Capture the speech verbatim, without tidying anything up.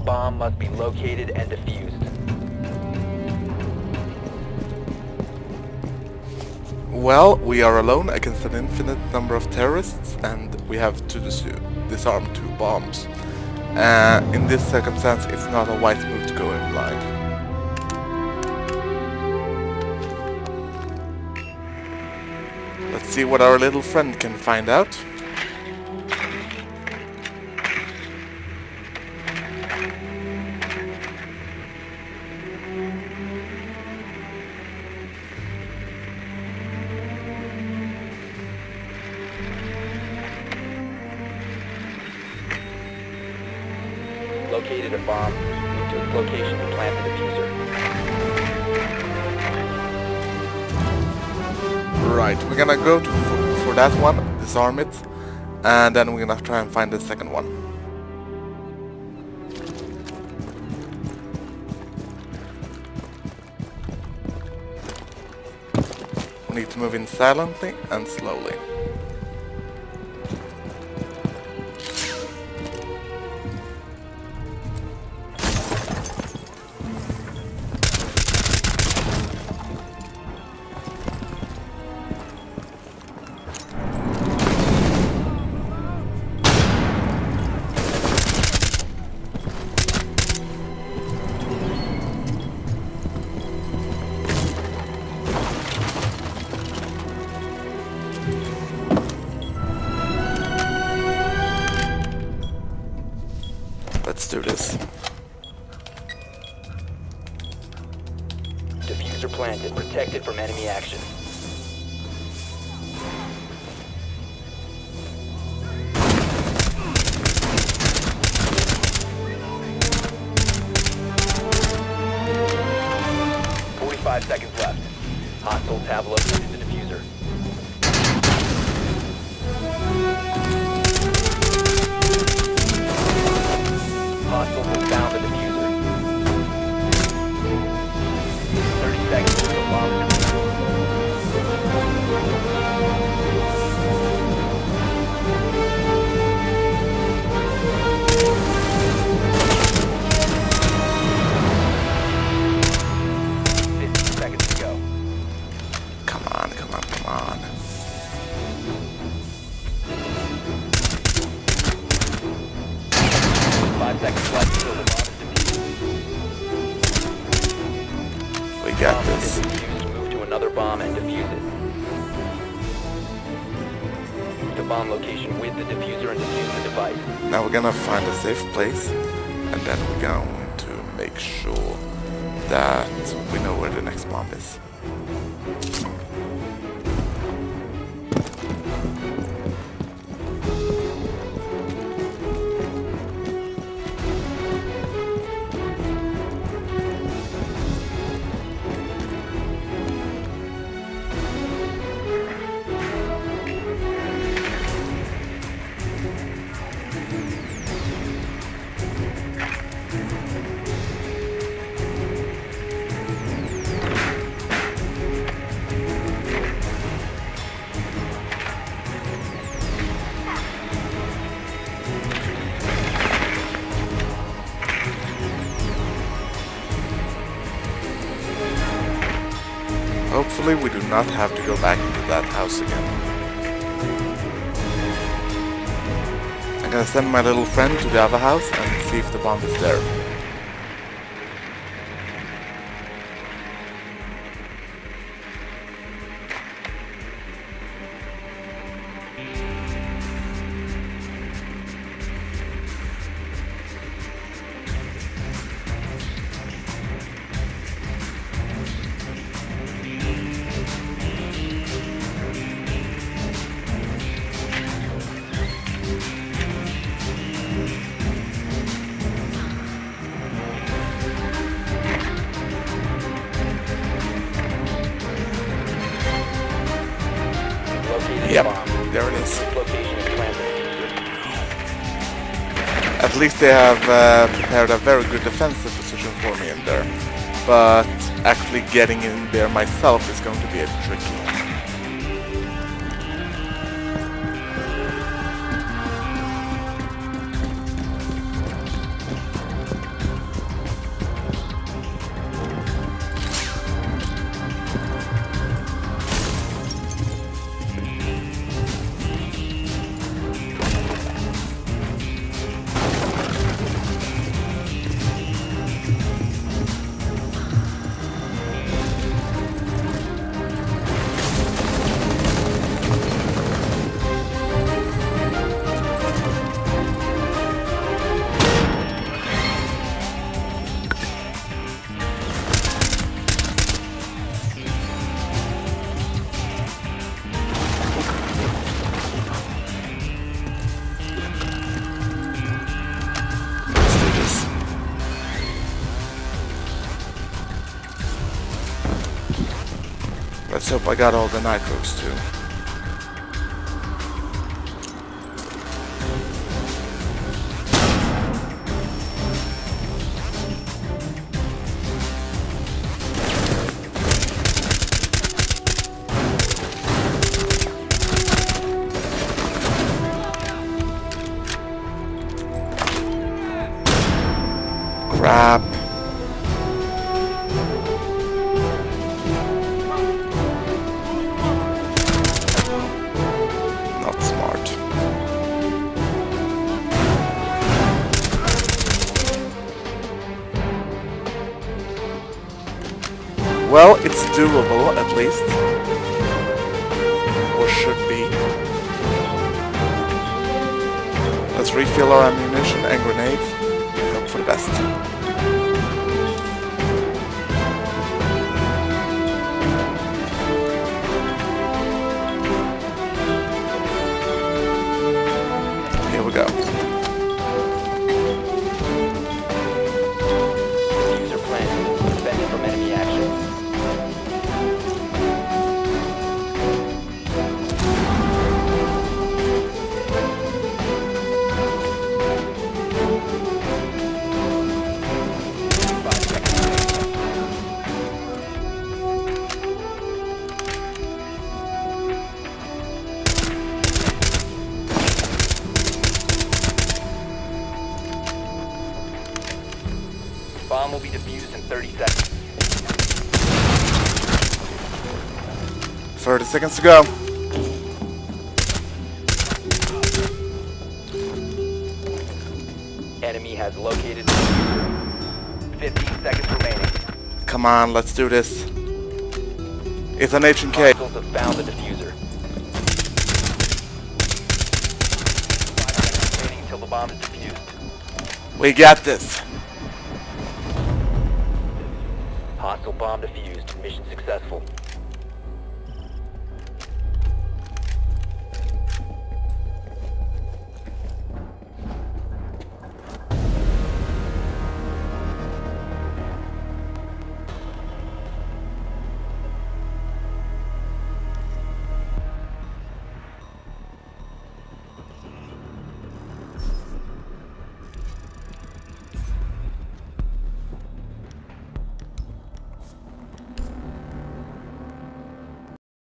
bomb must be located and defused. Well, we are alone against an infinite number of terrorists, and we have to dis disarm two bombs. Uh, in this circumstance, it's not a wise move to go in blind. Let's see what our little friend can find out. Located a bomb. Move to its location to plant the diffuser. Right, we're gonna go to, for, for that one, disarm it, and then we're gonna try and find the second one. We need to move in silently and slowly. Let's do this. Diffuser planted, protected from enemy action. Forty-five seconds left. Hostiles have located the diffuser. Hostiles have found the diffuser. thirty seconds to the bomb. fifty seconds to go. Come on, come on, come on. Five seconds left until the bomb is defused. We got Bomb this. is defused. Move to another bomb and defuse it. The bomb location with the diffuser and defuse the device. Now we're gonna find a safe place, and then we're going to make sure that we know where the next bomb is. Hopefully we do not have to go back into that house again. I'm gonna send my little friend to the other house and see if the bomb is there. Yep, there it is. At least they have uh, prepared a very good defensive position for me in there. But actually getting in there myself is going to be a tricky. Let's hope I got all the nitros too. Crap. Not smart. Well, it's doable at least. Or should be. Let's refill our ammunition and grenades. Hope for the best. Here we go. Defuser planted. Suspended from enemy action. Five seconds remaining. Bomb will be defused in thirty seconds. thirty seconds to go. Enemy has located the defuser. fifteen seconds remaining. Come on, let's do this. It's an H and K. Hostiles have found the defuser. Five seconds remaining until the bomb is defused. We got this. Hostile bomb defused. Mission successful.